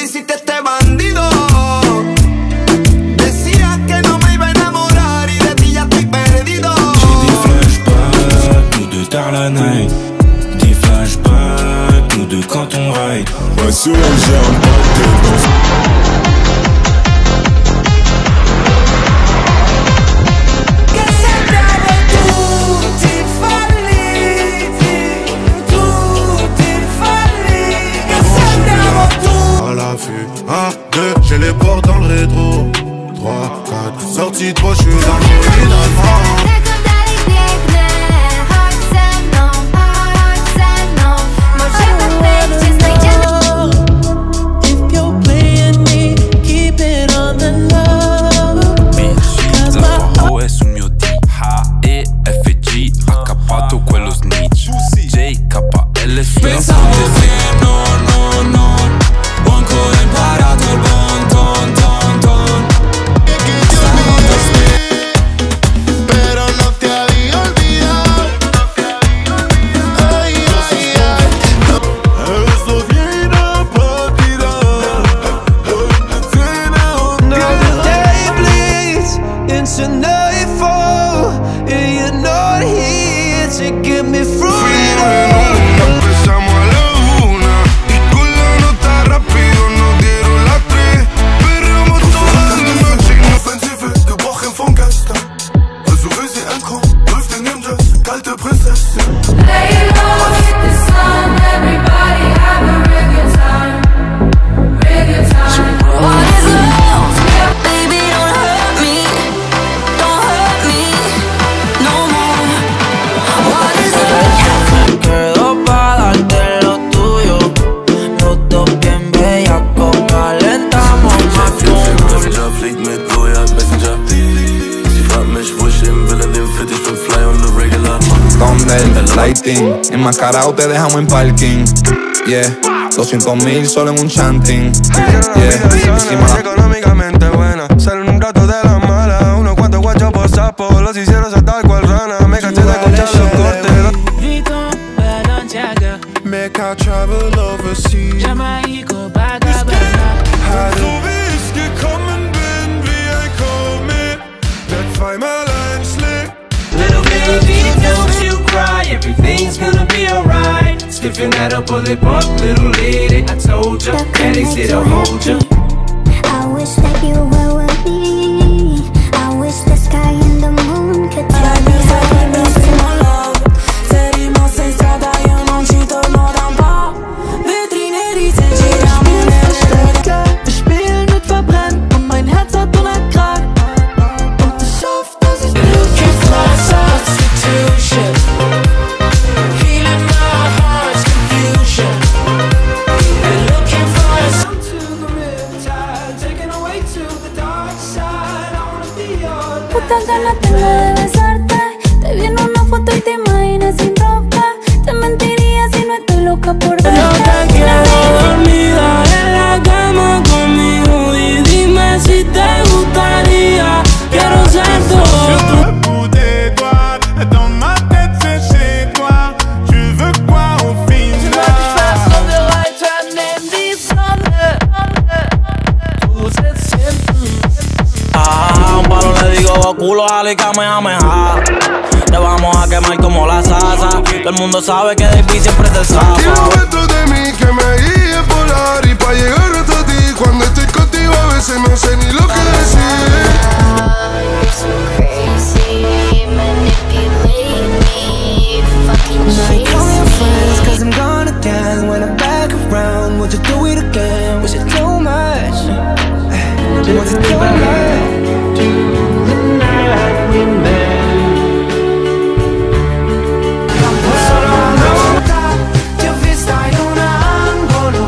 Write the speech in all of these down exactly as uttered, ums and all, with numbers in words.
hiciste este bandido? Decías que no me iba a enamorar y de ti ya estoy perdido. J'ai des flashbacks, nous deux tard la night. Des flashbacks, nous deux quand on ride. Ouais, sur elle, j'ai un pote. un, deux, j'ai les portes dans le rétro. trois, quatre, sortie de poche, je suis dans le solide allemand. Es un mio D, H, E, F, G, accapato quello snitch, J, K, L, S. Pensavo che no, no, no, ho ancora imparato il bon ton, ton, ton. Pero no te había olvidado. Ay, ay, ay. Eso viene por tirar. The day bleeds into nightfall, and you're not here to get me through it all. Empezamos a la una y con la nota rápido nos dieron las tres. Perramos toda la noche in Offensive, gebrochen vom Gestern. Also will sie ankommen, läuft in dem Dress, kalte Prinzessin. Lay low, hit the sun, everybody have a real good time, real good time. What is love? Baby, don't hurt me, don't hurt me no more. What is love? Quedo pa' darte lo tuyo, los dos bien bellacos, calentamos más como Messenger fliegt mit Goya Messenger. Sie fragt mich, wo ich hin will in dem Fit, ich bin fly on the regular. Donde el lighting, enmascarado te dejamos en parking. Yeah, doscientos mil solo en un chanting. Yeah, hicimos la Económicamente buena, salen un rato de la mala. Unos cuantos guachos por sapo, los hicieron saltar cual rana. Me caché de escuchar los cortes. Vuitton, Balenciaga, Make I travel overseas. Jamaica, Bagabana. So wie ich gekommen bin, wie ein Komet, werd zweimal einschlägt. Little baby, don't you cry, everything's gonna be alright. Stiffen that up, pull it up, little lady. I told ya, daddy said I'll hold ya. I wish that you were with me. I wish the sky and the moon could tell me how you miss me. Serimo sei strada, io non ci torno da un po'. Vetrine risenci da me. Wir spielen mit Verbrennen und mein Herz hat hundert Grad. Und ich hoffe, dass ich looking for a substitution. Feeling my heart's confusion. And looking for a Come to the riptide, taken away to the dark side. I wanna be your Puta ganas tengo de besarte. Te vi en una foto y te imaginas sin ropa. Te mentiría si no estoy loca por verte. Yo te quiero dormida en la cama conmigo y dime si te gustaría. Quiero ser todo. Au bout des doigts, dans ma tête c'est chez toi. Tu veux quoi au final? Ah, un palo le digo culo a la kamehameha. Te vamos a quemar como la salsa. Todo el mundo sabe que Davey siempre te zafa. Quiero un reto de mí que me guíe por la y pa' llegar hasta ti. Cuando estoy contigo a veces no sé ni lo que decir. You're so crazy, manipulate me, fucking chase Call your friends, me. cause I'm gone again. When I'm back around, would you do it again? Was it too much? Was it too much? Ti ho vista in un angolo,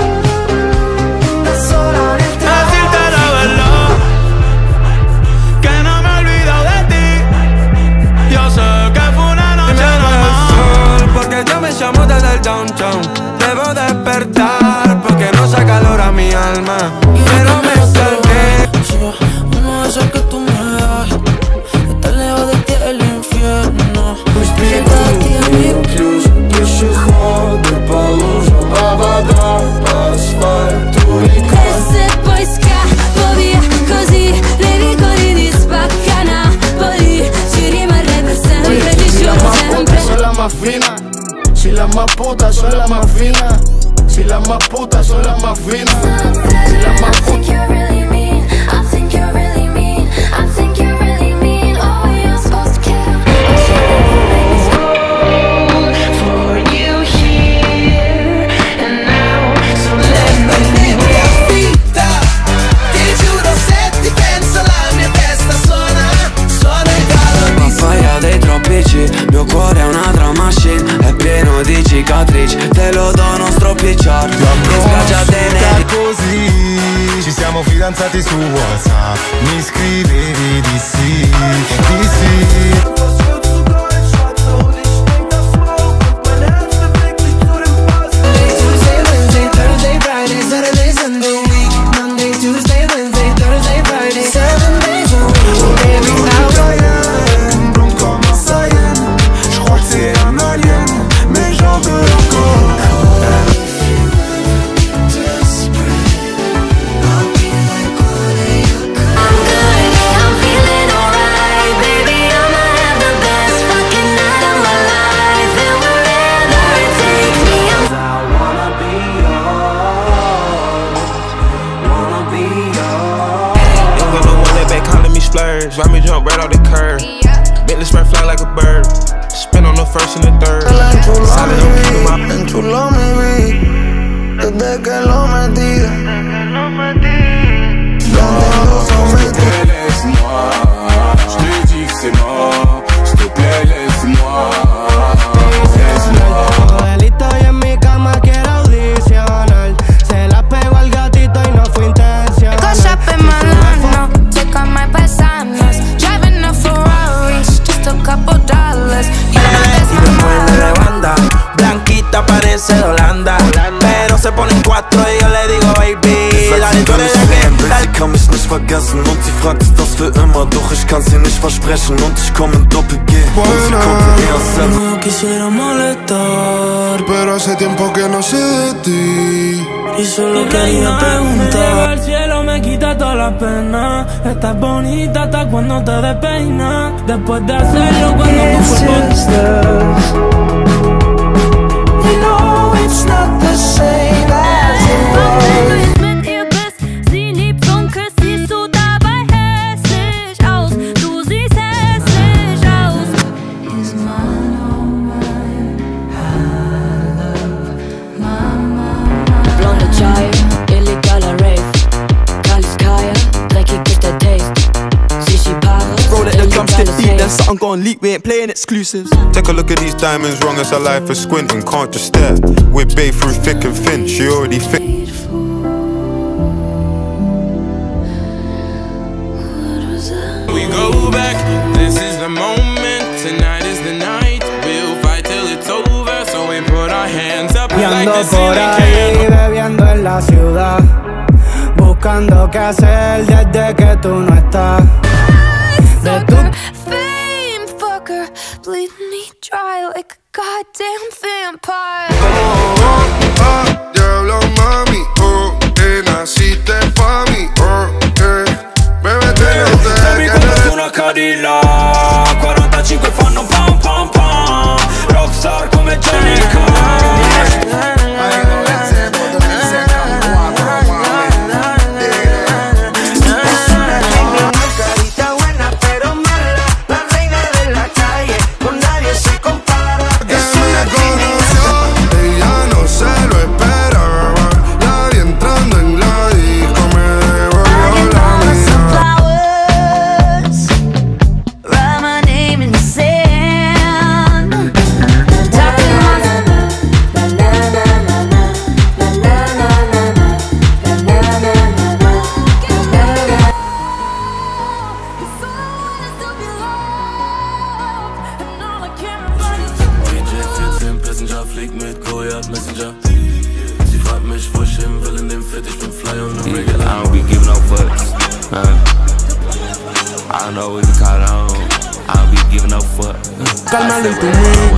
da sola nel Decirte la verdad, que no me he olvidado de ti. Yo sé que fue una noche normal. porque yo me llamo desde el downtown. Debo despertar porque no saca calor a mi alma. Pero me salvé. Uno de esos que tú me das, estar lejos de ti es el infierno. Пешеходы по лужам, по водам, по асфальту и más finas. Si las más putas son las más finas. Si las más putas son las más finas. Si las más putas. Il mio cuore è una drum machine, è pieno di cicatrici, te lo dono stropicciar. Scagiate così, ci siamo fidanzati su WhatsApp, mi scrivevi di sì, di sì. Ride me jump right off the curb. Bentley spread fly like a bird. Spin on the first and the third. Solid, I'm keeping my. Enchuló mi beat desde que lo metí. S'il te plaît, laisse-moi. Je te dis que c'est mort. S'il te plaît, laisse-moi. Laisse-moi. Delito y en mi cama quiero audicionar. Se la pego al gatito y no fue intencional. Go shopping Milano, check out my paisanos. Driving a Ferrari, just a couple dollars. You know that's my Después de banda, blanquita parece de Holanda, pero se ponen cuatro y yo le digo baby, dale tú eres la que. Sie kann mich nicht vergessen und sie fragt, ist das für immer? Doch ich kann's ihr nicht versprechen und ich komm in Doppel-G und sie kommt eher selber. No quisiera molestar, pero hace tiempo que no sé de ti. Y solo quería preguntar. El cielo me quita toda la pena. Estás bonita hasta cuando te despeinas. Después de hacerlo cuando tu cuerpo. You know it's not the same as it was. mit ihr bist, sie liebt und küsst, siehst du dabei hässlich aus. Du siehst hässlich aus. Is mine, oh mine, I love mama. Blonde Chai, illegaler Rave. Kaliskaya, dreckig ist der Taste. Sushi Paare, Bro, let the drumstick beat, then something gon' leak, we ain't playing exclusives. Take a look at these diamonds, wrong as her life is squinting, can't just stare. We're babe through thick and thin, she already fit. We go back, this is the moment, tonight is the night. We'll fight till it's over, so we put our hands up Y like ando the por ceiling ahí can. bebiendo en la ciudad, buscando qué hacer desde que tú no estás. De tu Fame fucker, bleed me dry like a goddamn vampire. Ah, diablo mami, oh, eh, naciste pa' mí, oh, eh. Bebé, te Baby, compras una Cadillac, quarantacinque fanno pam pam pam. Rockstar come Johnny Cash. Cálmalo y tú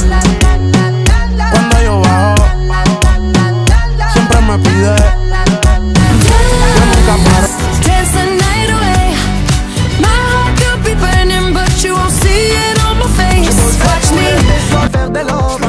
cuando yo bajo, siempre me pide. Yo nunca paro. Dance the night away. My heart could be burning, but you won't see it on my face. Watch me. Hacer de loco.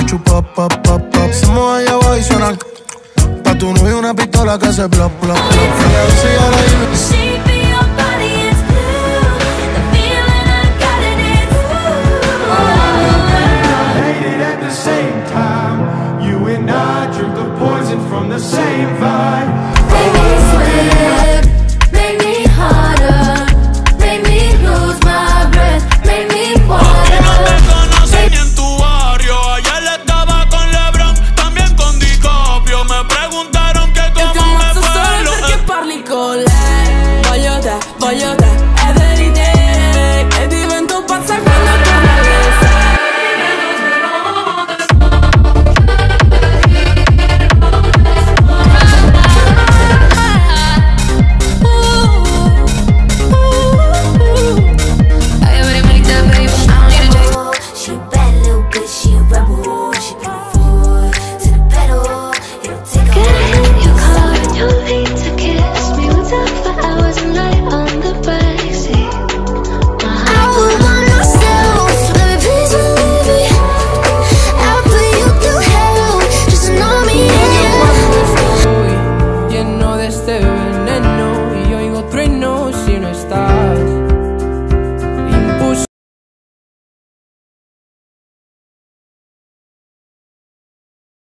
chupa, pa, pa, pa. Hacemos allá abajo y suena. Pa' tu novio una pistola que hace bla, bla, bla, bla. Ella dice